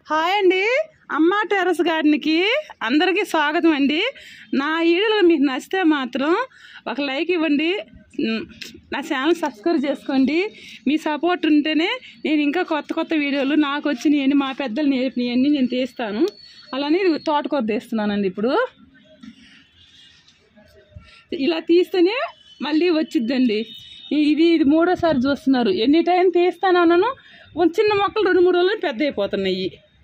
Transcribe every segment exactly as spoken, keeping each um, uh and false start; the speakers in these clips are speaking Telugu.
హాయ్ అండి, అమ్మ టెర్రస్ గార్డెన్కి అందరికీ స్వాగతం అండి. నా వీడియోలు మీకు నచ్చితే మాత్రం ఒక లైక్ ఇవ్వండి, నా ఛానల్ సబ్స్క్రైబ్ చేసుకోండి. మీ సపోర్ట్ ఉంటేనే నేను ఇంకా కొత్త కొత్త వీడియోలు నాకు వచ్చినవన్నీ మా పెద్దలు నేర్పినవన్నీ నేను తీస్తాను. అలానే తోటకూర తీస్తున్నానండి. ఇప్పుడు ఇలా తీస్తేనే మళ్ళీ వచ్చిద్దండి. ఇది ఇది మూడోసారి చూస్తున్నారు. ఎన్ని టైం తీస్తాను అన్నాను, చిన్న మొక్కలు రెండు మూడు రోజులు పెద్ద అయిపోతున్నాయి.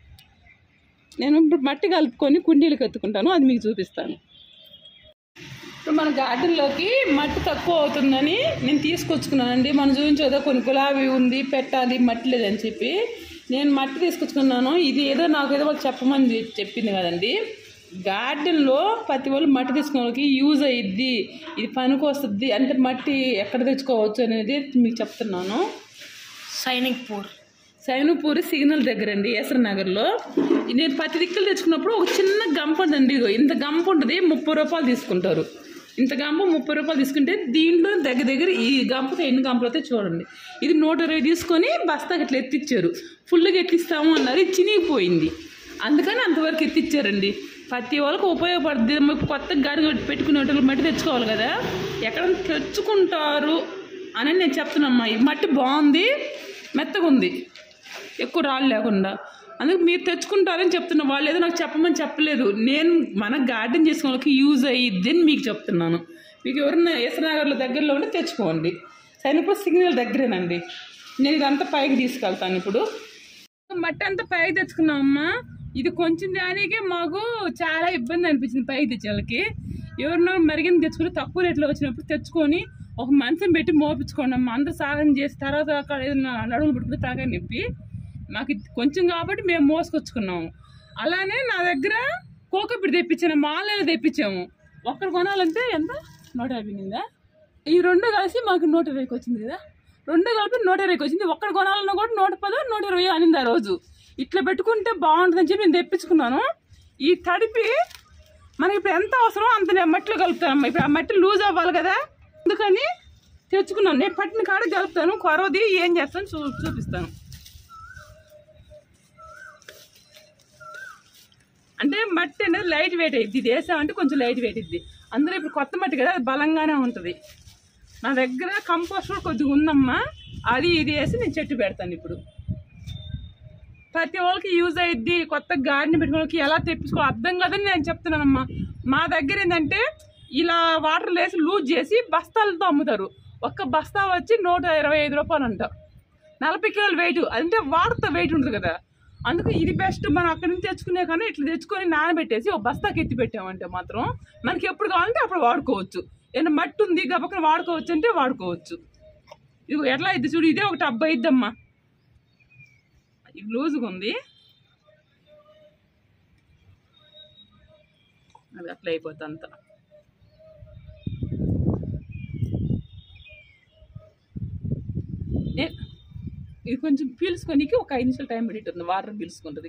నేను ఇప్పుడు మట్టి కలుపుకొని కుండీలకు ఎత్తుకుంటాను, అది మీకు చూపిస్తాను. ఇప్పుడు మన గార్డెన్లోకి మట్టి తక్కువ అవుతుందని నేను తీసుకొచ్చుకున్నానండి. మనం చూపించేదో కొన్ని గులాబీ ఉంది, పెట్టాలి మట్టి లేదని చెప్పి నేను మట్టి తీసుకొచ్చుకున్నాను. ఇది ఏదో నాకు ఏదో వాళ్ళు చెప్పమని చెప్పింది కదండి. గార్డెన్లో ప్రతి వాళ్ళు మట్టి తీసుకునే వాళ్ళకి యూజ్ అయ్యిద్ది, ఇది పనికి వస్తుంది అంటే మట్టి ఎక్కడ తెచ్చుకోవచ్చు అనేది మీకు చెప్తున్నాను. సైనిక్పూర్ సైనిక్పూర్ సిగ్నల్ దగ్గర అండి, ఎస్ఆర్ నగర్లో. నేను పది దిక్కులు తెచ్చుకున్నప్పుడు ఒక చిన్న గంప ఉందండి. ఇదిగో ఇంత గంప ఉంటుంది, ముప్పై రూపాయలు తీసుకుంటారు. ఇంత గంప ముప్పై రూపాయలు తీసుకుంటే దీంట్లో దగ్గర దగ్గర ఈ గంపతో ఎన్ని గంపలు అయితే చూడండి. ఇది నూట ఇరవై తీసుకొని బస్తాకి ఇట్లా ఎత్తిచ్చారు. ఫుల్గా ఎత్తిస్తాము అన్నారు, ఇది చినిగిపోయింది. అందుకని అంతవరకు ఎత్తిచ్చారండి. ప్రతి వాళ్ళకి ఉపయోగపడుతుంది. కొత్త గాడి పెట్టుకునే వాళ్ళు మట్టి తెచ్చుకోవాలి కదా, ఎక్కడ తెచ్చుకుంటారు అని నేను చెప్తున్నామ్మా. ఈ మట్టి బాగుంది, మెత్తగా ఉంది, ఎక్కువ రాళ్ళు లేకుండా. అందుకు మీరు తెచ్చుకుంటారని చెప్తున్నా. వాళ్ళు ఏదో నాకు చెప్పమని చెప్పలేదు. నేను మన గార్డెన్ చేసుకునే వాళ్ళకి యూజ్ అయ్యిద్ది అని మీకు చెప్తున్నాను. మీకు ఎవరన్నా ఎస్ఆర్ నగర్లో దగ్గరలో ఉంటే తెచ్చుకోండి. సైనిక్పూర్ సిగ్నల్ దగ్గరేనండి. నేను ఇదంతా పైకి తీసుకెళ్తాను. ఇప్పుడు మట్టి అంతా పైకి తెచ్చుకున్నామమ్మా. ఇది కొంచెం దానికే మాకు చాలా ఇబ్బంది అనిపించింది పైకి తెచ్చే వాళ్ళకి. ఎవరినో మరిగిన తెచ్చుకుని తక్కువ రేట్లో వచ్చినప్పుడు తెచ్చుకొని ఒక మంచం పెట్టి మోపించుకోండి అమ్మ. అందరూ సాగం చేసి తర్వాత అక్కడ ఏదైనా నడుములు పెట్టుకుని తాగా నిప్పి మాకు కొంచెం కాబట్టి మేము మోసుకొచ్చుకున్నాము. అలానే నా దగ్గర కోకపిడి తెప్పించాను, మాలలు తెప్పించాము. ఒక్కరు కొనాలంటే ఎంత నూట యాభై నిందా. ఈ రెండు కలిసి మాకు నూట ఇరవైకి వచ్చింది కదా. రెండు కలిపి నూట ఇరవైకి వచ్చింది. ఒక్కరు కొనాలన్నా కూడా నూట పదో నూట ఇరవై అనింది ఆ రోజు. ఇట్లా పెట్టుకుంటే బాగుంటుందని చెప్పి నేను తెప్పించుకున్నాను. ఈ తడిపి మనకి ఇప్పుడు ఎంత అవసరమో అంత నేను మట్టిలో కలుపుతానమ్మా. ఇప్పుడు ఆ మట్టి లూజ్ అవ్వాలి కదా, అందుకని తెచ్చుకున్నాను. నేను పట్టిన కాడ కలుపుతాను, కొరవది ఏం చేస్తాను చూ చూపిస్తాను. అంటే మట్టి అనేది లైట్ వెయిట్ అయ్యిద్ది. ఇది వేసామంటే కొంచెం లైట్ వెయిట్ ఇద్ది. అందులో ఇప్పుడు కొత్త మట్టి కదా, అది బలంగానే ఉంటుంది. నా దగ్గర కంపోస్ట్ కూడా కొద్దిగా ఉందమ్మా, అది ఇది వేసి నేను చెట్టు పెడతాను. ఇప్పుడు ప్రతి వాళ్ళకి యూజ్ అయ్యిద్ది. కొత్త గార్డెన్ పెట్టుకునే వాళ్ళకి ఎలా తెప్పించుకోవాలి అర్థం కదని నేను చెప్తున్నానమ్మా. మా దగ్గర ఏంటంటే ఇలా వాటర్ వేసి లూజ్ చేసి బస్తాలతో అమ్ముతారు. ఒక్క బస్తా వచ్చి నూట ఇరవై ఐదు రూపాయలు అంట. నలభై కిలోలు వెయిట్, అంటే వాటర్తో వెయిట్ ఉంటుంది కదా. అందుకు ఇది బెస్ట్. మనం అక్కడి నుంచి తెచ్చుకునే కానీ ఇట్లా తెచ్చుకొని నానబెట్టేసి ఒక బస్తాకి ఎత్తి పెట్టామంటే మాత్రం మనకి ఎప్పుడు కావాలంటే అప్పుడు వాడుకోవచ్చు. ఏదైనా మట్టి ఉంది గబక్కన వాడుకోవచ్చు అంటే వాడుకోవచ్చు. ఇది ఎట్లా అయితే చూడు, ఇదే ఒక టబ్బ అయిద్దమ్మా. ఇది లూజ్గా ఉంది, అది అట్లా అయిపోతుంది అంతా. ఇది కొంచెం పీల్చుకోనికి ఒక ఐదు నిమిషాలు టైం పెట్టి వాటర్ పీల్చుకుంటుంది.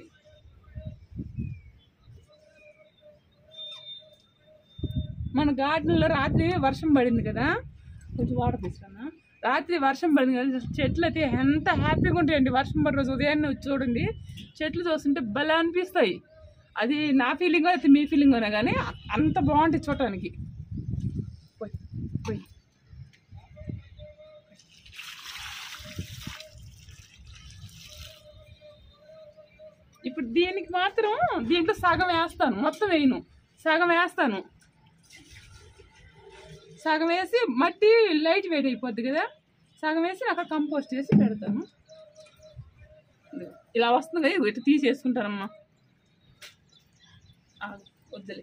మన గార్డెన్లో రాత్రి వర్షం పడింది కదా, కొంచెం వాటర్ తీసుకున్నా. రాత్రి వర్షం పడింది కదా, చెట్లు అయితే ఎంత హ్యాపీగా ఉంటాయండి. వర్షం పడి రోజు ఉదయాన్నే వచ్చి చూడండి, చెట్లు చూస్తుంటే భలే అనిపిస్తాయి. అది నా ఫీలింగ్ అయితే మీ ఫీలింగ్ అయినా కానీ అంత బాగుంటుంది చూడటానికి. పోయి పోయి ఇప్పుడు దీనికి మాత్రం దీంట్లో సగం వేస్తాను, మొత్తం వేయను. సగం వేస్తాను, సగం వేసి మట్టి లైట్ వెయిట్ అయిపోద్ది కదా, సగం వేసి అక్కడ కంపోస్ట్ చేసి పెడతాను. ఇలా వస్తుంది కదా, ఇట్లా తీసేసుకుంటానమ్మా. వద్దులే,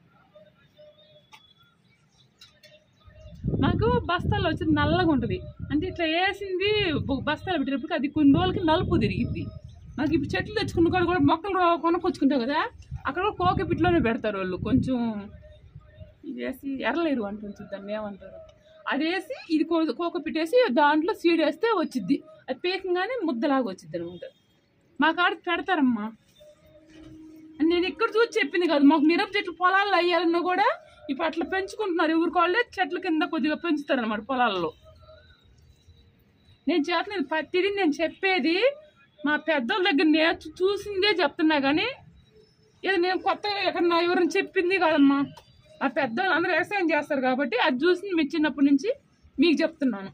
నాకు బస్తాల్లో వచ్చి నల్లగా ఉంటుంది. అంటే ఇట్లా వేసింది బస్తాలు పెట్టేటప్పుడు అది కొన్ని రోజులకి నలుపు తిరిగిద్ది. నాకు ఇప్పుడు చెట్లు తెచ్చుకున్న కాడ కూడా మొక్కలు కొనుక్కొచ్చుకుంటావు కదా, అక్కడ కూడా కోకపిట్లోనే పెడతారు వాళ్ళు. కొంచెం ఇది వేసి ఎర్రలేరు అంటుంది దాన్ని ఏమంటారు, అది వేసి ఇది కోకపిట్ వేసి దాంట్లో సీడ్ వేస్తే వచ్చిద్ది. అది పేకంగానే ముద్దలాగా వచ్చిద్ది అనమాట. మా కాడ పెడతారమ్మా. నేను ఇక్కడ చూసి చెప్పింది కాదు, మాకు మిరప చెట్లు పొలాల్లో అయ్యాలన్నా కూడా ఇప్పుడు అట్లా పెంచుకుంటున్నారు. ఎవరికి వాళ్ళే చెట్ల కింద కొద్దిగా పెంచుతారు అన్నమాట పొలాల్లో. నేను చేతలేదు ప్రతిదీ నేను చెప్పేది మా పెద్దోళ్ళ దగ్గర నేర్చు చూసిందే చెప్తున్నా కానీ ఇది నేను కొత్తగా ఎక్కడ నా ఎవరైనా చెప్పింది కాదమ్మా. మా పెద్దోళ్ళు అందరూ వ్యవసాయం చేస్తారు కాబట్టి అది చూసి మీ చిన్నప్పటి నుంచి మీకు చెప్తున్నాను.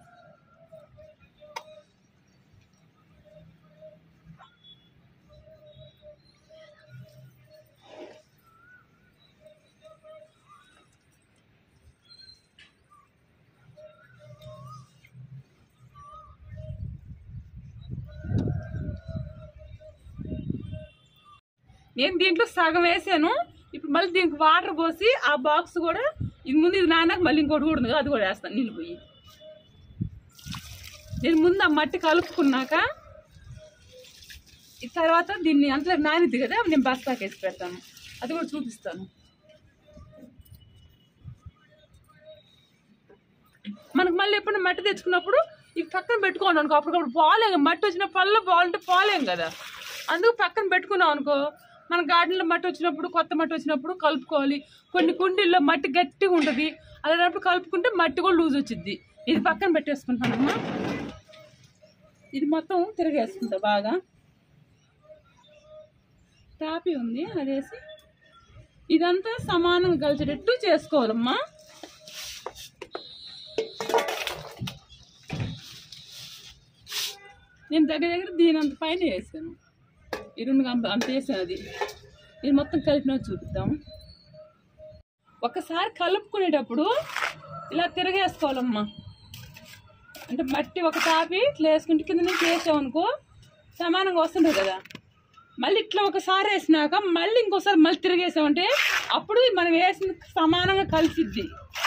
నేను దీంట్లో సగం వేసాను. ఇప్పుడు మళ్ళీ దీనికి వాటర్ పోసి ఆ బాక్స్ కూడా ఇది ముందు ఇది నానాక మళ్ళీ ఇంకోటి కూడా ఉంది, అది కూడా వేస్తాను నీళ్ళు పోయి. నేను ముందు ఆ మట్టి కలుపుకున్నాక ఈ తర్వాత దీన్ని అంతలో నానిద్ది కదా, నేను బస్తాకి వేసి పెడతాను, అది కూడా చూపిస్తాను. మనకు మళ్ళీ ఎప్పుడు మట్టి తెచ్చుకున్నప్పుడు ఇది పక్కన పెట్టుకోండి అనుకో, అప్పటికప్పుడు పోలేం. మట్టి వచ్చిన పళ్ళలో బాగుంటే పోలేం కదా, అందుకు పక్కన పెట్టుకున్నాం అనుకో మన గార్డెన్లో మట్టి వచ్చినప్పుడు కొత్త మట్టి వచ్చినప్పుడు కలుపుకోవాలి. కొన్ని కుండీల్లో మట్టి గట్టిగా ఉంటుంది, అలాంటప్పుడు కలుపుకుంటే మట్టి కూడా లూజ్ వచ్చింది. ఇది పక్కన పెట్టేసుకుంటానమ్మా. ఇది మొత్తం తిరగేసుకుంటా బాగా. టాపీ ఉంది అదేసి ఇదంతా సమానంగా కలిసేటట్టు చేసుకోవాలమ్మా. నేను దగ్గర దగ్గర దీని అంత పైన వేసాను, ఈ రెండు అంత వేసాను. అది ఇది మొత్తం కలిపినా చూపిద్దాం. ఒకసారి కలుపుకునేటప్పుడు ఇలా తిరగేసుకోవాలమ్మా. అంటే మట్టి ఒక టాపి ఇట్లా వేసుకుంటే కింద నుంచి వేసామనుకో సమానంగా వస్తుంటుంది కదా. మళ్ళీ ఇట్లా ఒకసారి వేసినాక మళ్ళీ ఇంకోసారి మళ్ళీ తిరిగేసామంటే అప్పుడు మనం వేసిన సమానంగా కలిసిద్ది.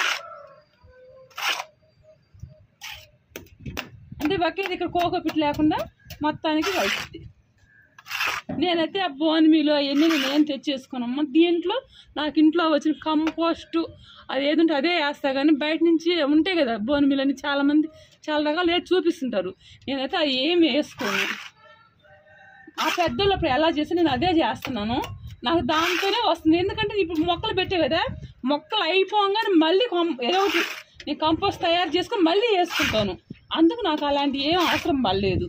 అంటే బకెట్ ఇక్కడ కోకోపిట్ లేకుండా మొత్తానికి కలిసిద్ది. నేనైతే ఆ బోన్ మీలో అవన్నీ నేను తెచ్చేసుకున్నామ్మా. దీంట్లో నాకు ఇంట్లో వచ్చిన కంపోస్టు అది ఏదంటే అదే వేస్తా, కానీ బయట నుంచి ఉంటాయి కదా బోన్ మీలు అని చాలామంది చాలా రకాలు ఏది చూపిస్తుంటారు. నేనైతే అది ఏమి వేసుకోను. ఆ పెద్దోళ్ళు అప్పుడు ఎలా చేస్తే నేను అదే చేస్తున్నాను, నాకు దాంతోనే వస్తుంది. ఎందుకంటే ఇప్పుడు మొక్కలు పెట్టే కదా, మొక్కలు అయిపోగానే మళ్ళీ ఏదో ఒకటి నేను కంపోస్ట్ తయారు చేసుకొని మళ్ళీ వేసుకుంటాను. అందుకు నాకు అలాంటి ఏం అవసరం పడలేదు.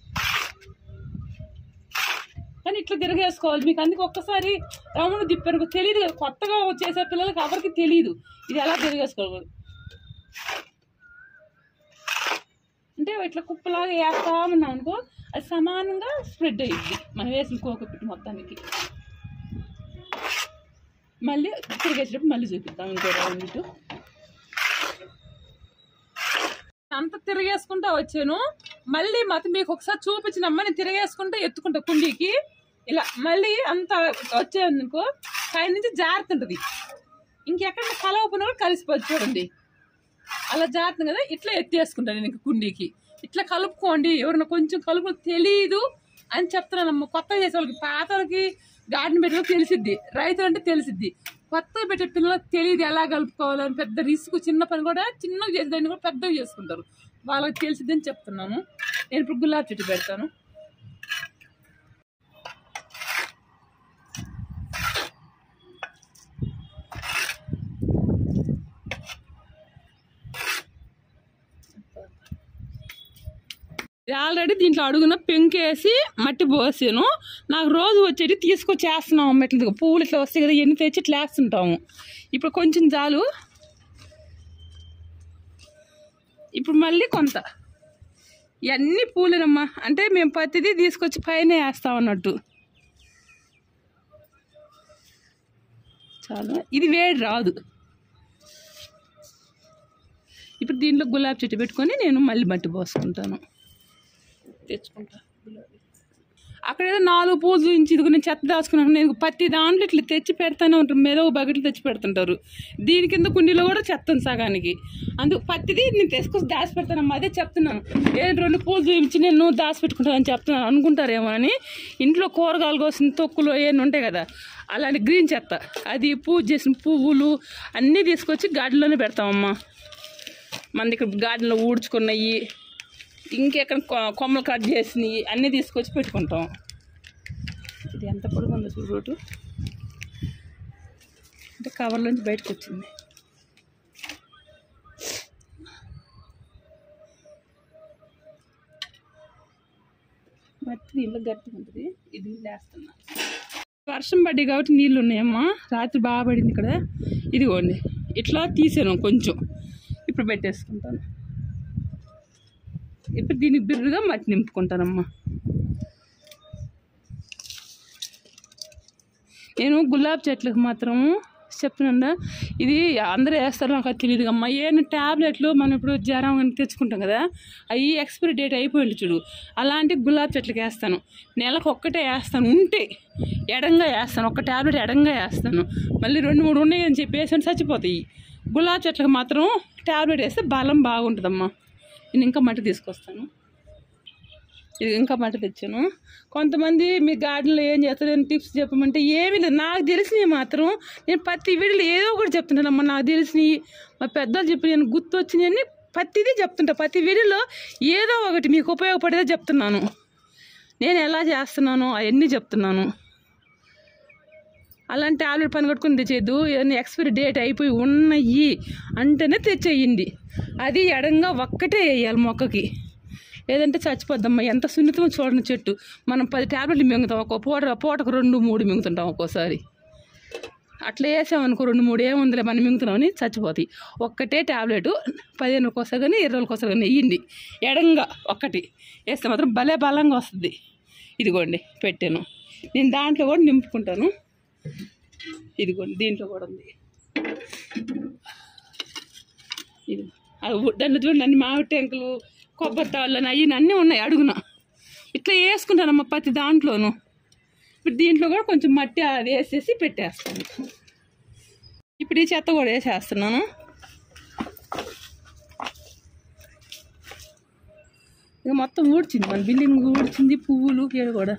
కానీ ఇట్లా తిరగేసుకోవాలి. మీకు అందుకు ఒక్కసారి రౌండ్ తిప్పారు తెలియదు కదా, కొత్తగా చేసే పిల్లలకి ఎవరికి తెలియదు ఇది ఎలా తిరగేసుకోవాలి. అంటే ఇట్లా కుప్పలాగా వేస్తా ఉన్నాం అనుకో అది సమానంగా స్ప్రెడ్ అయ్యిద్ది మనం వేసిన కోకోపిట్ మొత్తానికి. మళ్ళీ తిరిగేసేటప్పుడు మళ్ళీ చూపిద్దాం ఇంకో రౌండ్. ఇటు అంత తిరిగేసుకుంటా వచ్చాను. మళ్ళీ మాత్రం మీకు ఒకసారి చూపించినమ్మా, నేను తిరిగేసుకుంటా ఎత్తుకుంటా కుండీకి ఇలా. మళ్ళీ అంత వచ్చేందుకో పై నుంచి జారుతుంటుంది, ఇంకెక్కడ కలవపున కూడా కలిసిపోతుంది చూడండి. అలా జారుతుంది కదా, ఇట్లా ఎత్తేసుకుంటాను నేను ఇంక కుండీకి. ఇట్లా కలుపుకోండి. ఎవరైనా కొంచెం కలుపు తెలీదు అని చెప్తున్నానమ్మా. కొత్తగా చేసే వాళ్ళకి, పాత వాళ్ళకి గార్డెన్ పెట్టే తెలిసిద్ది, రైతులు అంటే తెలిసిద్ది. కొత్తగా పెట్టే పిల్లలకు తెలియదు ఎలా కలుపుకోవాలని. పెద్ద రిస్క్, చిన్న పని కూడా చిన్నగా చేసేదాన్ని కూడా పెద్దగా చేసుకుంటారు, వాళ్ళకి తెలిసిద్దని చెప్తున్నాను. నేను ఇప్పుడు గులాబీ చెట్టు పెడతాను. ఆల్రెడీ దీంట్లో అడుగున పెంకేసి మట్టి పోసాను. నాకు రోజు వచ్చేటి తీసుకొచ్చి వేస్తున్నాం అమ్మ. ఇట్లా పువ్వులు ఇట్లా వస్తాయి కదా, ఎన్ని తెచ్చి ఇట్లా వేస్తుంటాము. ఇప్పుడు కొంచెం చాలు. ఇప్పుడు మళ్ళీ కొంత ఇవన్నీ పూలేనమ్మా. అంటే మేము ప్రతిదీ తీసుకొచ్చి పైన వేస్తాం అన్నట్టు. చాలా ఇది వేడి రాదు. ఇప్పుడు దీంట్లో గులాబీ చెట్టు పెట్టుకొని నేను మళ్ళీ మట్టి పోసుకుంటాను, తెచ్చుకుంటా. అక్కడ ఏదో నాలుగు పూలు చూపించి ఇదిగో నేను చెత్త దాచుకున్నాను. నేను ప్రతి దాంట్లో ఇట్లా తెచ్చి పెడతానే ఉంటారు, మీద బకెట్లు తెచ్చి పెడుతుంటారు. దీని కింద కుండీలో కూడా చెత్త ఉంది సగానికి. అందుకు ప్రతిదీ నేను తెచ్చుకొని దాచి పెడతానమ్మా. అదే చెప్తున్నాను, ఏ రెండు పూలు చూపించి నేను దాచి పెట్టుకుంటానని చెప్తున్నాను అనుకుంటారేమో అని. ఇంట్లో కూరగాయలు కోసిన తొక్కులు ఏమైనా ఉంటాయి కదా, అలాంటి గ్రీన్ చెత్త, అది పూజ చేసిన పువ్వులు అన్నీ తీసుకొచ్చి గార్డెన్లోనే పెడతామమ్మా. మన ఇక్కడ గార్డెన్లో ఊడ్చుకున్నవి, ఇంకెక్కడ కొమ్మలు కట్ చేసినవి అన్నీ తీసుకొచ్చి పెట్టుకుంటాం. ఇది ఎంత పొడుగుందో చూడు రోడ్డు, అంటే కవర్లోంచి బయటకు వచ్చింది. మట్టి నీళ్ళు గట్టిగా ఉంటుంది. ఇది వేస్తున్నా. వర్షం పడ్డాయి కాబట్టి నీళ్ళు ఉన్నాయమ్మా. రాత్రి బాగా పడింది ఇక్కడ. ఇదిగోండి ఇట్లా తీసాను కొంచెం. ఇప్పుడు పెట్టేసుకుంటాను. ఇప్పుడు దీనికి బిర్రుగా మట్టి నింపుకుంటానమ్మా. నేను గులాబీ చెట్లకు మాత్రం చెప్తున్నా, ఇది అందరూ వేస్తారు నాకు అది తెలియదు అమ్మా. ఏమైనా ట్యాబ్లెట్లు మనం ఇప్పుడు జ్వరం తెచ్చుకుంటాం కదా, అవి ఎక్స్పైరీ డేట్ అయిపోయింది చూడు, అలాంటి గులాబీ చెట్లకి వేస్తాను. నెలకు ఒక్కటే వేస్తాను, ఉంటే ఎడంగా వేస్తాను. ఒక్క ట్యాబ్లెట్ ఎడంగా వేస్తాను. మళ్ళీ రెండు మూడు ఉన్నాయి అని చెప్పి వేసాను, చచ్చిపోతాయి. గులాబీ చెట్లకు మాత్రం ట్యాబ్లెట్ వేస్తే బలం బాగుంటుందమ్మా. నేను ఇంకా మట్టి తీసుకొస్తాను. ఇది ఇంకా మట్టి తెచ్చాను. కొంతమంది మీ గార్డెన్లో ఏం చేస్తారు టిప్స్ చెప్పమంటే ఏమీ లేదు. నాకు తెలిసినవి మాత్రం నేను ప్రతి వీడియోలో ఏదో ఒకటి చెప్తుంటానమ్మా. నాకు తెలిసినవి మా పెద్దలు చెప్పి నేను గుర్తు వచ్చినవన్నీ ప్రతిదీ చెప్తుంటా. ప్రతి వీడియోలో ఏదో ఒకటి మీకు ఉపయోగపడేదే చెప్తున్నాను. నేను ఎలా చేస్తున్నానో అవన్నీ చెప్తున్నాను. అలాంటి టాబ్లెట్ పని కట్టుకుని తెచ్చేద్దు. ఏదైనా ఎక్స్పైరీ డేట్ అయిపోయి ఉన్నాయి అంటేనే తెచ్చేయండి. అది ఎడంగా ఒక్కటే వేయాలి మొక్కకి, లేదంటే చచ్చిపోద్దమ్మా. ఎంత సున్నితం చూడండి చెట్టు. మనం పది ట్యాబ్లెట్లు మింగుతాం, ఒక్కో పూట పూటకు రెండు మూడు మింగుతుంటాం ఒక్కోసారి. అట్లా వేసామనుకో రెండు మూడు ఏముందిలే మనం మింగుతున్నామని చచ్చిపోతాయి. ఒక్కటే ట్యాబ్లెట్ పదిహేను ఒక్కోసారి కానీ ఇరవై ఒక్కోసారి కానీ వేయండి. ఎడంగా ఒక్కటి వేస్తే మాత్రం భలే బలంగా వస్తుంది. ఇదిగోండి పెట్టాను. నేను దాంట్లో కూడా నింపుకుంటాను. ఇదిగోండి దీంట్లో కూడా ఉంది. ఇది దాంట్లో చూడండి అన్ని మామిడి టెంకులు, కొబ్బరి తాళ్ళు అవి అన్నీ ఉన్నాయి అడుగున. ఇట్లా వేసుకుంటానమ్మా ప్రతి దాంట్లోనూ. ఇప్పుడు దీంట్లో కూడా కొంచెం మట్టి అది వేసేసి పెట్టేస్తాను. ఇప్పుడు ఈ చెత్త కూడా వేసేస్తున్నాను. ఇక మొత్తం ఊడ్చింది, మన బిల్డింగ్ ఊడ్చింది, పువ్వులు ఇవి కూడా.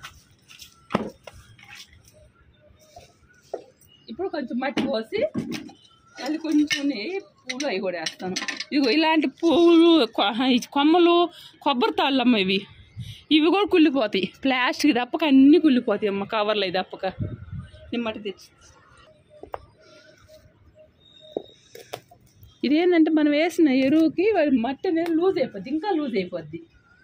ఇప్పుడు కొంచెం మట్టి పోసి మళ్ళీ కొంచెం పువ్వులు అవి కూడా వేస్తాను. ఇదిగో ఇలాంటి పువ్వులు, కొమ్మలు, కొబ్బరి తాళ్ళమ్మ ఇవి ఇవి కూడా కుళ్ళిపోతాయి. ప్లాస్టిక్ తప్పక అన్నీ కుళ్ళిపోతాయి అమ్మ, కవర్లు అవి తప్పక. నేను మట్టి తెచ్చి ఇదేంటంటే మనం వేసిన ఎరువుకి మట్టి అనేది లూజ్ అయిపోద్ది, ఇంకా లూజ్ అయిపోద్ది.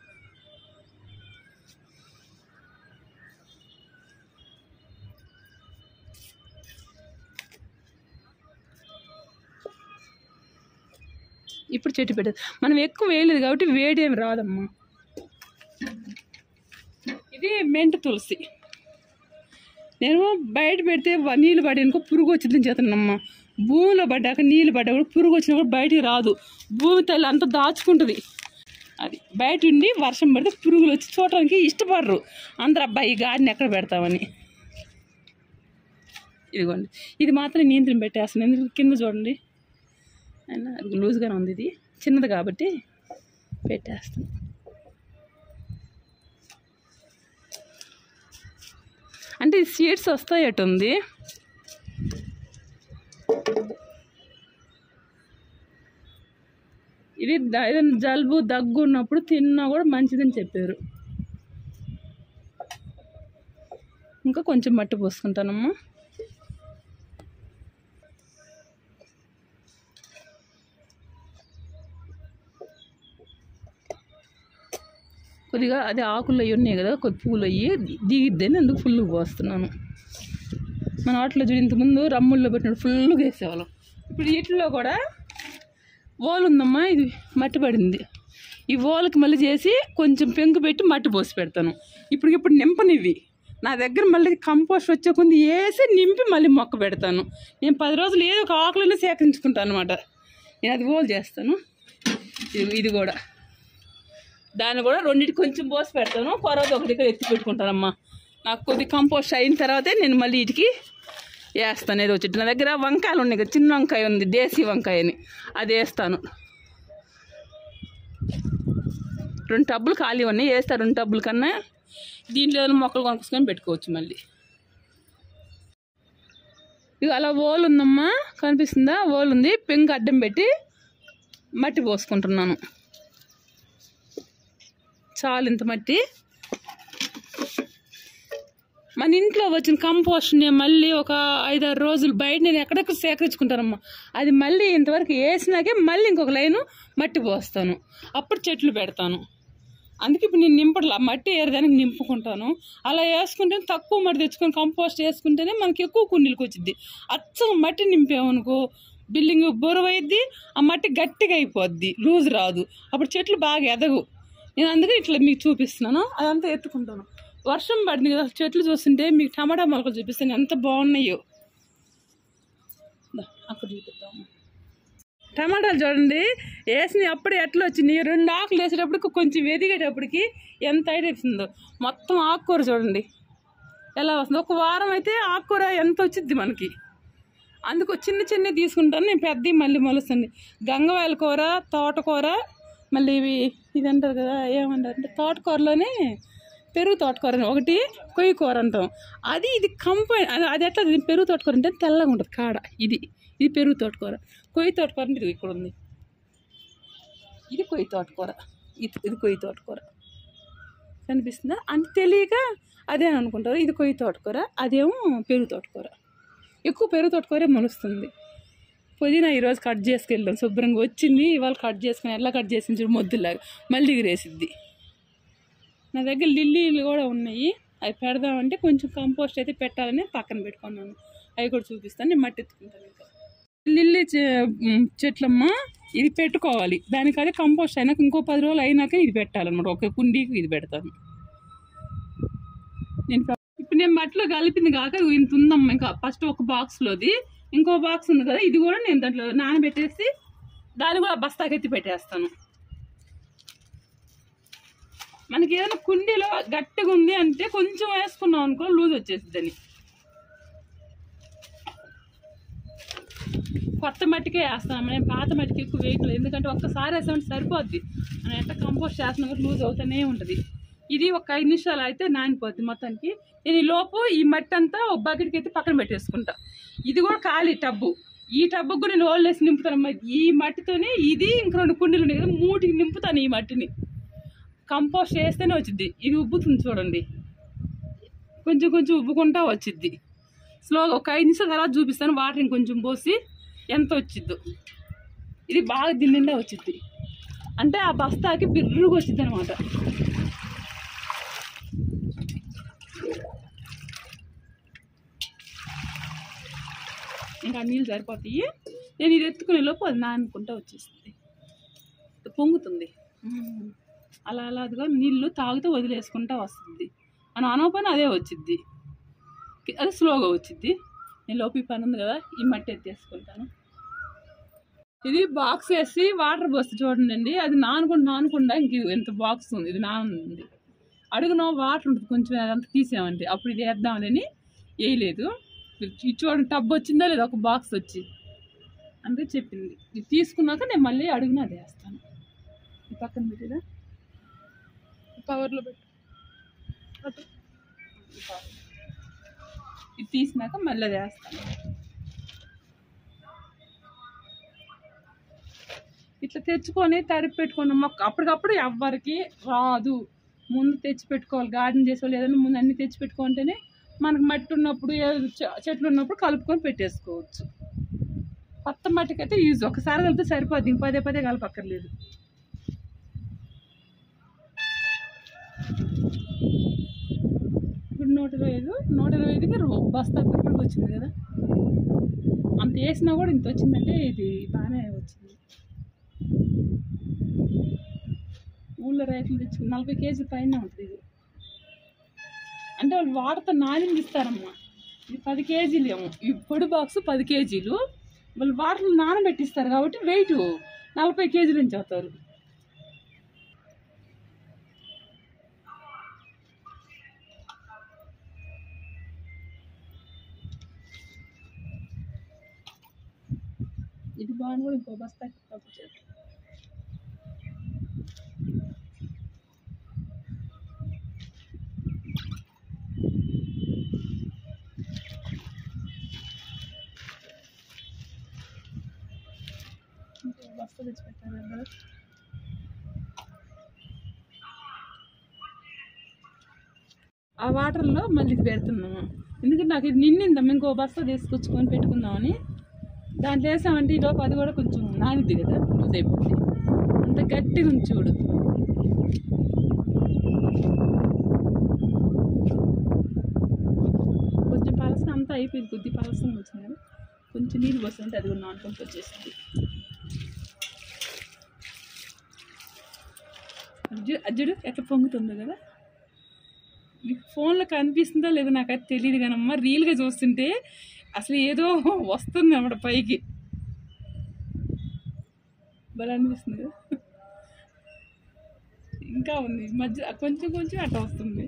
ఇప్పుడు చెట్టు పెట్టదు. మనం ఎక్కువ వేయలేదు కాబట్టి వేడి ఏమి రాదమ్మా. ఇది మెంటు తులసి. నేను బయట పెడితే నీళ్ళు పడేనుకో పురుగు వచ్చిందని చేస్తానమ్మా. భూమిలో పడ్డాక నీళ్ళు పడ్డా కూడా పురుగు వచ్చినా కూడా బయటికి రాదు. భూమి తల్లి అంతా దాచుకుంటుంది. అది బయట ఉండి వర్షం పడితే పురుగులు వచ్చి చూడటానికి ఇష్టపడరు. అందరు అబ్బాయి గాడిని ఎక్కడ పెడతామని. ఇదిగోండి ఇది మాత్రం నియంత్రణ పెట్టేస్తాను. ఎందుకు కింద చూడండి అయినా అది లూజ్గానే ఉంది. ఇది చిన్నది కాబట్టి పెట్టేస్తాను. అంటే ఈ సీడ్స్ వస్తాయటుంది. ఇది ఏదైనా జలుబు దగ్గు ఉన్నప్పుడు తిన్నా కూడా మంచిదని చెప్పారు. ఇంకా కొంచెం మట్టి పోసుకుంటానమ్మా. కొద్దిగా అదే ఆకులు అవి ఉన్నాయి కదా, కొద్ది పూలు అయ్యి దిగిద్దని అందుకు ఫుల్గా పోస్తున్నాను. మన వాటిలో చూడు ఇంతకుముందు రమ్ముల్లో పెట్టినప్పుడు ఫుల్గా వేసేవాళ్ళం. ఇప్పుడు వీటిలో కూడా ఓలు ఉందమ్మా, ఇది మట్టి పడింది. ఈ ఓలకి మళ్ళీ చేసి కొంచెం పెంకు పెట్టి మట్టి పోసి పెడతాను. ఇప్పుడు ఇప్పుడు నింపనివి నా దగ్గర మళ్ళీ కంపోస్ట్ వచ్చే కొంది వేసి నింపి మళ్ళీ మొక్క పెడతాను. నేను పది రోజులు ఏదో ఒక ఆకులను సేకరించుకుంటాను అనమాట. నేను అది ఓలు చేస్తాను. ఇది ఇది కూడా దాన్ని కూడా రెండింటికి కొంచెం పోసి పెడతాను. కొరత ఒక దగ్గర ఎత్తి పెట్టుకుంటానమ్మా. నాకు కొద్ది కంపోస్ట్ అయిన తర్వాతే నేను మళ్ళీ వీటికి వేస్తాను. ఏదో వచ్చి నా దగ్గర వంకాయలు ఉన్నాయి కదా, చిన్న వంకాయ ఉంది దేశీ వంకాయ అని, అది వేస్తాను. రెండు టబ్బులు ఖాళీ ఉన్నాయి, వేస్తా రెండు టబ్బుల కన్నా. దీంట్లో ఏదైనా మొక్కలు కొనుక్కొని పెట్టుకోవచ్చు మళ్ళీ. ఇక అలా ఓలు ఉందమ్మా, కనిపిస్తుందా? ఓలు ఉంది. పెంకు అడ్డం పెట్టి మట్టి పోసుకుంటున్నాను. చాలు ఇంత మట్టి. మన ఇంట్లో వచ్చిన కంపోస్ట్ నేను మళ్ళీ ఒక ఐదారు రోజులు బయట నేను ఎక్కడెక్కడ సేకరించుకుంటానమ్మా. అది మళ్ళీ ఇంతవరకు వేసినాకే మళ్ళీ ఇంకొక లైను మట్టి పోస్తాను. అప్పుడు చెట్లు పెడతాను. అందుకే ఇప్పుడు నేను నింపడలా మట్టి ఏరదానికి నింపుకుంటాను. అలా వేసుకుంటే తక్కువ మట్టి తెచ్చుకొని కంపోస్ట్ వేసుకుంటేనే మనకి ఎక్కువ కుండీలకు వచ్చింది. అచ్చగా మట్టి నింపామనుకో బిల్డింగ్ బొరవైద్ది, ఆ మట్టి గట్టిగా అయిపోద్ది, లూజ్ రాదు, అప్పుడు చెట్లు బాగా ఎదగు. నేను అందుకే ఇట్లా మీకు చూపిస్తున్నాను, అదంతా ఎత్తుకుంటాను. వర్షం పడింది కదా, చెట్లు చూస్తుంటే మీకు టమాటా మొలకలు చూపిస్తాను ఎంత బాగున్నాయో. అక్కడ చూపిద్దాము. టమాటాలు చూడండి వేసినవి అప్పుడే ఎట్లా వచ్చినాయి. రెండు ఆకులు వేసేటప్పటికి కొంచెం ఎదిగేటప్పటికి ఎంత అయిపోతుందో. మొత్తం ఆకుకూర చూడండి ఎలా వస్తుంది. ఒక వారం అయితే ఆకుకూర ఎంత వచ్చింది మనకి. అందుకు చిన్న చిన్నవి తీసుకుంటాను నేను, పెద్దవి మళ్ళీ మొలుస్తుంది. గంగవాయల కూర, తోటకూర, మళ్ళీ ఇవి ఇది అంటారు కదా ఏమంటారు అంటే తోటకూరలోనే పెరుగు తోటకూర ఒకటి, కొయ్యి కూర అంటాం. అది ఇది కంపైన్ అది ఎట్లా పెరుగు తోటకూర అంటే తెల్లగా ఉంటుంది కాడ. ఇది ఇది పెరుగు తోటకూర. కొయ్యి తోటకూర అంటే ఇక్కడ ఉంది, ఇది కొయ్యి తోటకూర, ఇది ఇది కొయ్యి తోటకూర కనిపిస్తుందా. అంటే తెలియక అదే అనుకుంటారు. ఇది కొయ్యి తోటకూర, అదేమో పెరుగు తోటకూర. ఎక్కువ పెరుగు తోటకూరే మొలుస్తుంది. పుదీనా ఈరోజు కట్ చేసుకెళ్ళాం, శుభ్రంగా వచ్చింది. ఇవాళ కట్ చేసుకుని ఎలా కట్ చేసింది చూడు మొద్దులాగా, మళ్ళీ ఎగిరేసిద్ది. నా దగ్గర లిల్లీలు కూడా ఉన్నాయి, అవి పెడదామంటే కొంచెం కంపోస్ట్ అయితే పెట్టాలని పక్కన పెట్టుకున్నాను. అవి కూడా చూపిస్తాను, నేను మట్టి ఎత్తుకుంటాను. ఇంకా లిల్లీ చెట్లమ్మ ఇది పెట్టుకోవాలి, దానికి అదే కంపోస్ట్ అయినాక ఇంకో పది రోజులు అయినాక ఇది పెట్టాలన్నమాట. ఒక కుండీకి ఇది పెడతాను నేను. ఇప్పుడు నేను మట్టిలో కలిపింది కాక ఇంత ఉందమ్మా. ఇంకా ఫస్ట్ ఒక బాక్స్లోది ఇంకో బాక్స్ ఉంది కదా, ఇది కూడా నేను దాంట్లో నానబెట్టేసి దాన్ని కూడా బస్తాకి ఎత్తి పెట్టేస్తాను. మనకి ఏదైనా కుండీలో గట్టిగా ఉంది అంటే కొంచెం వేసుకున్నాం అనుకో లూజ్ వచ్చేసిద్దని. కొత్త మట్టికే వేస్తాను నేను, పాత మట్టికి ఎక్కువ వేయట్లేదు. ఎందుకంటే ఒక్కసారి వేసామంటే సరిపోద్ది, మనం ఎంత కంపోస్ట్ చేస్తున్నా కూడా లూజ్ అవుతూనే ఉంటుంది. ఇది ఒక ఐదు నిమిషాలు అయితే నానిపోద్ది మొత్తానికి. నేను ఈ లోపు ఈ మట్టి అంతా ఒక బకెట్కి అయితే పక్కన పెట్టేసుకుంటా. ఇది కూడా ఖాళీ టబ్బు, ఈ టబ్బుకు కూడా నేను ఓల్డ్ వేసి నింపుతాను. ఈ మట్టితోనే ఇది ఇంక రెండు కుండీలు ఉన్నాయి కదా, మూటికి నింపుతాను ఈ మట్టిని. కంపోస్ట్ వేస్తేనే వచ్చిద్ది. ఇది ఉబ్బుతుంది చూడండి, కొంచెం కొంచెం ఉబ్బుకుంటా వచ్చిద్ది. స్లోగా ఒక ఐదు నిమిషాల తర్వాత చూపిస్తాను. వాటర్ ఇంకొంచెం పోసి ఎంత వచ్చిద్దో. ఇది బాగా దీని నిండా వచ్చిద్ది అంటే ఆ బస్తాకి బిర్రుగా వచ్చిద్ది అనమాట. ఇంకా నీళ్ళు సరిపోతాయి. నేను ఇది ఎత్తుకునే లోపు అది నానుకుంటా వచ్చేస్తుంది, పొంగుతుంది. అలా అలా అదిగా నీళ్ళు తాగుతూ వదిలేసుకుంటా వస్తుంది. మనం అనవపని అదే వచ్చిద్ది, అది స్లోగా వచ్చిద్ది. నేను లోపు ఈ పని ఉంది కదా, ఈ మట్టి ఎత్తేసుకుంటాను. ఇది బాక్స్ వేసి వాటర్ పోస్తే చూడండి, అది నానుకుండా నానకుండా ఇంక ఎంత బాక్స్ ఉంది, ఇది నానుంది. అడుగున వాటర్ ఉంటుంది కొంచెం, అదంతా తీసామంటే అప్పుడు ఇది వేద్దామని వేయలేదు. ఇది చూడండి టబ్ వచ్చిందా లేదా, ఒక బాక్స్ వచ్చి అంటే చెప్పింది. ఇది తీసుకున్నాక నేను మళ్ళీ అడుగున అది వేస్తాను. ఈ పక్కన పెట్టిదా కవర్లో పెట్టు, ఇది తీసినాక మళ్ళీ అది వేస్తాను. ఇట్లా తెచ్చుకొని తడిపి పెట్టుకున్న మొక్క అప్పటికప్పుడు ఎవ్వరికి రాదు. ముందు తెచ్చి పెట్టుకోవాలి, గార్డెన్ చేసేవాళ్ళు ఏదైనా ముందు అన్నీ తెచ్చి పెట్టుకుంటేనే మనకు మట్టి ఉన్నప్పుడు చెట్లు ఉన్నప్పుడు కలుపుకొని పెట్టేసుకోవచ్చు. కొత్త మట్టికైతే యూజ్ ఒకసారి కలిపితే సరిపోద్ది, ఇంక పదే పదే కలపక్కర్లేదు. ఇప్పుడు నూట ఇరవై ఐదు నూట ఇరవై ఐదుకి బస్తా ఇప్పటికి వచ్చింది కదా, అంత వేసినా కూడా ఇంత వచ్చిందంటే ఇది బాగానే వచ్చింది. ఊళ్ళో రైతులు తెచ్చుకుని నలభై కేజీ పైన ఉంటుంది ఇది. అంటే వాళ్ళు వాటర్తో నానింది ఇస్తారమ్మా. ఇది పది కేజీలు ఏమో, ఈ పొడి బాక్స్ పది కేజీలు వాళ్ళు వాటర్లో నానబెట్టిస్తారు కాబట్టి వెయిట్ నలభై కేజీల నుంచి అవుతారు. ఇది బాగా కూడా ఇంకో బస్తా పంపించారు. బస్తా తెచ్చిపెట్టారు కదా, ఆ వాటర్లో మళ్ళీ ఇది పెడుతున్నాము. ఎందుకంటే నాకు ఇది నిండిందమ్మా, ఇంకో బస్తా తీసుకొచ్చుకొని పెట్టుకుందామని. దాంట్లో వేసామంటే ఈలోపు అది కూడా కొంచెం నానిద్ది కదా, లూజ్ అయిపోతుంది. అంత గట్టిగా ఉంది చూడు. అంతా అయిపోయింది, కొద్ది పలసంగా వచ్చింది కదా, కొంచెం నీళ్ళు పోస్తుంటే అది కూడా నాటుకుంటూ వచ్చేసింది. అజ్జుడు ఎట్లా పొంగుతుందో కదా, మీకు ఫోన్లో కనిపిస్తుందో లేదో నాకైతే తెలియదు కానమ్మా, రీల్గా చూస్తుంటే అసలు ఏదో వస్తుంది అన్నమాట పైకి, భలే అనిపిస్తుంది కదా. ఇంకా ఉంది మధ్య కొంచెం కొంచెం అట్లా వస్తుంది.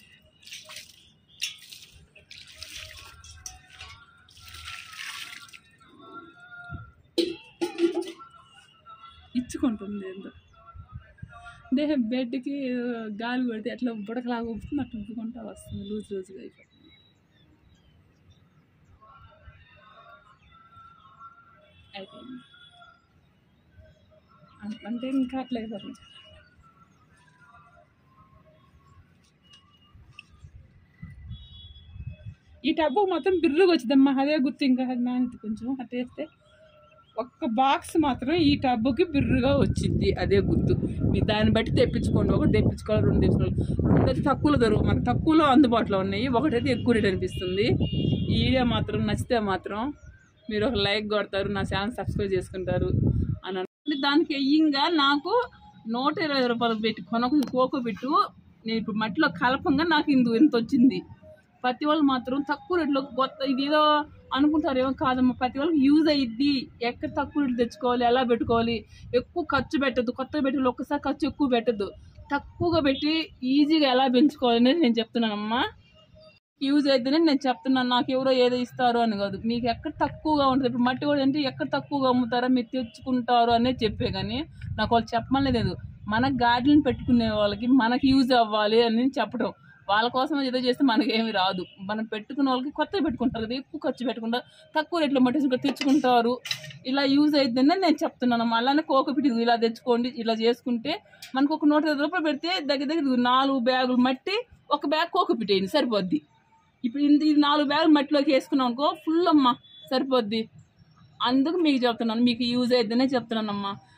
ఇచ్చుకుంటుంది ఏందో, దేహ బెడ్కి గాలి పడితే అట్లా బుడకలాగా ఉప్పుతుంది, అట్లా ఉప్పుకుంటా వస్తుంది, లూజ్ లూజ్గా అయిపోతుంది. అయిపోయింది అంటే ఇంకా అట్లా అయిపోతుంది. ఈ టబ్బు మొత్తం బిర్రుగా వచ్చిందమ్మా, అదే గుర్తు. ఇంకా నానిది కొంచెం అట్లా వేస్తే ఒక్క బాక్స్ మాత్రం ఈ టబ్బుకి బిర్రుగా వచ్చింది, అదే గుర్తు. మీరు దాన్ని బట్టి తెప్పించుకోండి, ఒకటి తెప్పించుకోవాలి, రెండు తెప్పించుకోవాలి. రెండు అయితే తక్కువలో దొరుకు, మనకు తక్కువలో అందుబాటులో ఉన్నాయి, ఒకటైతే ఎక్కువ రేట్ అనిపిస్తుంది. ఈ వీడియో మాత్రం నచ్చితే మాత్రం మీరు ఒక లైక్ కొడతారు, నా ఛానల్ సబ్స్క్రైబ్ చేసుకుంటారు అని అంటే దానికి ఎయ్యంగా నాకు నూట ఇరవై రూపాయలు పెట్టి కొనకు కోకో పెట్టు నేను ఇప్పుడు మట్టిలో కలపంగా నాకు ఇందు ఇంత వచ్చింది. ప్రతి వాళ్ళు మాత్రం తక్కువ రేట్లో కొత్త ఇది ఏదో అనుకుంటారు, ఏమో కాదమ్మా, ప్రతి వాళ్ళకి యూజ్ అయ్యిద్ది. ఎక్కడ తక్కువ రేట్లు తెచ్చుకోవాలి, ఎలా పెట్టుకోవాలి, ఎక్కువ ఖర్చు పెట్టద్దు, కొత్తగా పెట్టి ఒక్కసారి ఖర్చు ఎక్కువ పెట్టద్దు, తక్కువగా పెట్టి ఈజీగా ఎలా పెంచుకోవాలి అనేది నేను చెప్తున్నానమ్మా. యూజ్ అయితేనే నేను చెప్తున్నాను, నాకు ఎవరో ఏదో ఇస్తారు అని కాదు, మీకు ఎక్కడ తక్కువగా ఉంటుంది. ఇప్పుడు మట్టి కూడా అంటే ఎక్కడ తక్కువగా అమ్ముతారో మీరు తెచ్చుకుంటారు అనేది చెప్పే, కానీ నాకు వాళ్ళు చెప్పమని లేదు. మన గార్డెన్ పెట్టుకునే వాళ్ళకి మనకి యూజ్ అవ్వాలి అని చెప్పడం, వాళ్ళ కోసం ఏదో చేస్తే మనకేమి రాదు. మనం పెట్టుకునే వాళ్ళకి కొత్తగా పెట్టుకుంటారు కదా, ఎక్కువ ఖర్చు పెట్టకుండా తక్కువ రేట్లో మట్టి తెచ్చుకుంటారు, ఇలా యూజ్ అయిద్దని నేను చెప్తున్నాను. అలానే కోకోపిట్ ఇలా తెచ్చుకోండి, ఇలా చేసుకుంటే మనకు ఒక నూట ఇరవై రూపాయలు పెడితే దగ్గర దగ్గర నాలుగు బ్యాగులు మట్టి, ఒక బ్యాగ్ కోకోపిట్ వేయండి సరిపోద్ది. ఇప్పుడు ఇది నాలుగు బ్యాగులు మట్టిలోకి వేసుకున్నాం అనుకో, ఫుల్ అమ్మ సరిపోద్ది. అందుకు మీకు చెప్తున్నాను, మీకు యూజ్ అయిద్దనే చెప్తున్నానమ్మా.